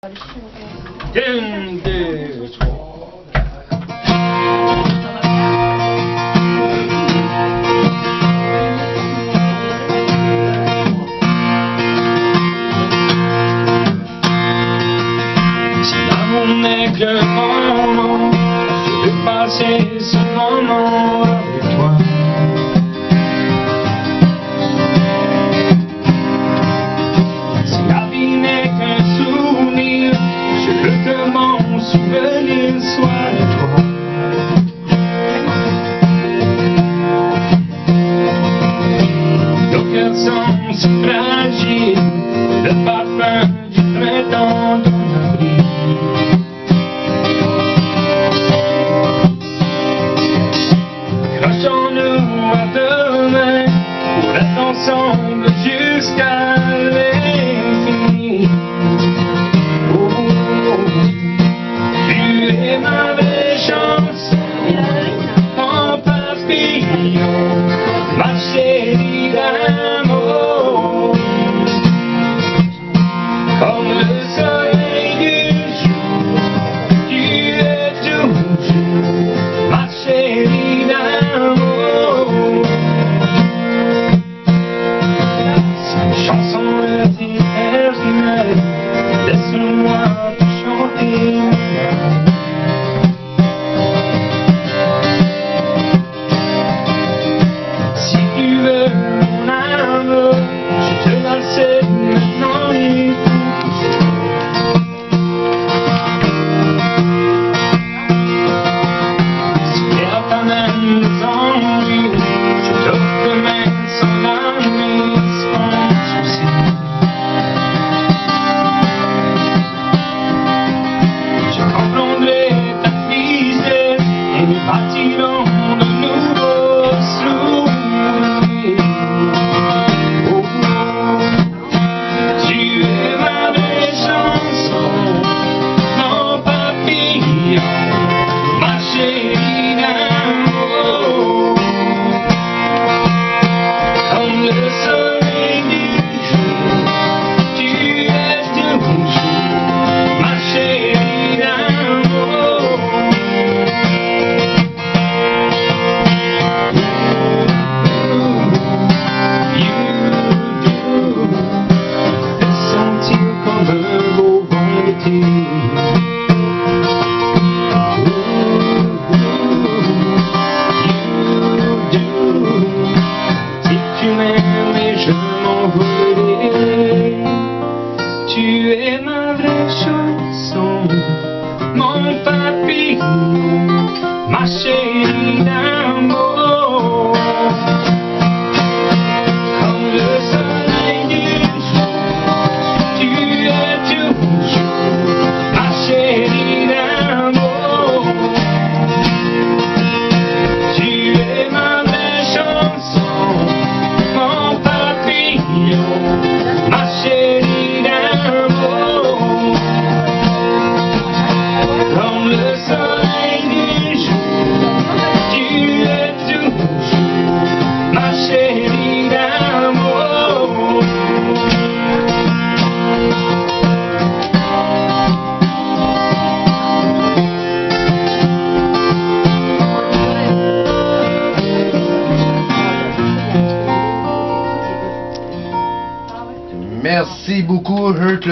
1, 2, 3. Si l'amour n'est que moment, je vais passer ce moment avec toi. Si la vie n'est qu'un souvenir, je veux que mon souvenir soit de toi. Nos cœurs sont si fragiles, le parfum du printemps dans la vie. Accrochons-nous à demain pour être ensemble jusqu'à l'infini. Tu es ma vraie chance, mon papillon, ma chérie d'amour. Comme le soleil du jour, tu es toujours ma chérie d'amour. C'est une chanson éternelle, laisse-moi te chanter. Si tu veux mon amour, je te la cède maintenant et pour toujours. Si elle t'amène des ennuis, je t'offre demain sans ennui, sans souci. Je comprendrai ta tristesse et nous bâtirons de nouveaux souvenirs. Oh, tu es ma vraie chanson, mon papillon, ma chérie d'amour. Comme le soleil du jour, tu es toujours ma chérie d'amour. Sentir comme un beau vent d'été. Si tu m'aimes et je m'envolerai, tu es ma vraie chanson, mon papillon, ma chérie d'amour. Comme le soleil du jour, tu es toujours ma chérie d'amour. Tu es ma vraie chanson, mon papillon, ma chérie d'amour. Comme le soleil du jour, tu es toujours ma chérie d'amour. Merci beaucoup, Hurt.